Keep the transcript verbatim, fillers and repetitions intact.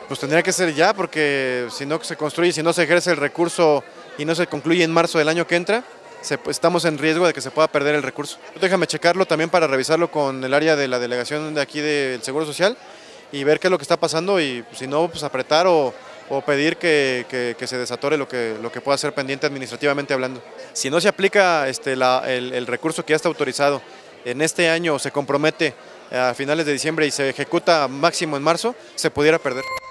Pues tendría que ser ya, porque si no se construye, si no se ejerce el recurso y no se concluye en marzo del año que entra, se, pues, estamos en riesgo de que se pueda perder el recurso. Déjame checarlo también para revisarlo con el área de la delegación de aquí del Seguro Social y ver qué es lo que está pasando y si no, pues apretar o, o pedir que, que, que se desatore lo que, lo que pueda ser pendiente administrativamente hablando. Si no se aplica este, la, el, el recurso que ya está autorizado en este año, se compromete a finales de diciembre y se ejecuta máximo en marzo, se pudiera perder.